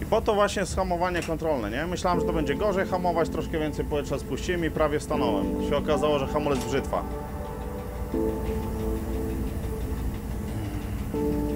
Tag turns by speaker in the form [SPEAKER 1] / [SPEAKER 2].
[SPEAKER 1] po to właśnie jest hamowanie kontrolne, nie? Myślałem, że to będzie gorzej hamować, troszkę więcej powietrza spuściłem i prawie stanąłem. Się okazało, że hamulec brzytwa.